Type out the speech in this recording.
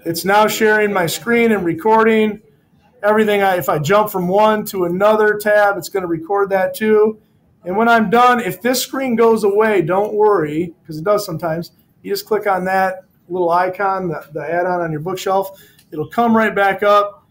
It's now sharing my screen and recording everything. If I jump from one to another tab, it's going to record that too. And when I'm done, if this screen goes away, don't worry, because it does sometimes. You just click on that little icon, the add-on on your bookshelf. It'll come right back up.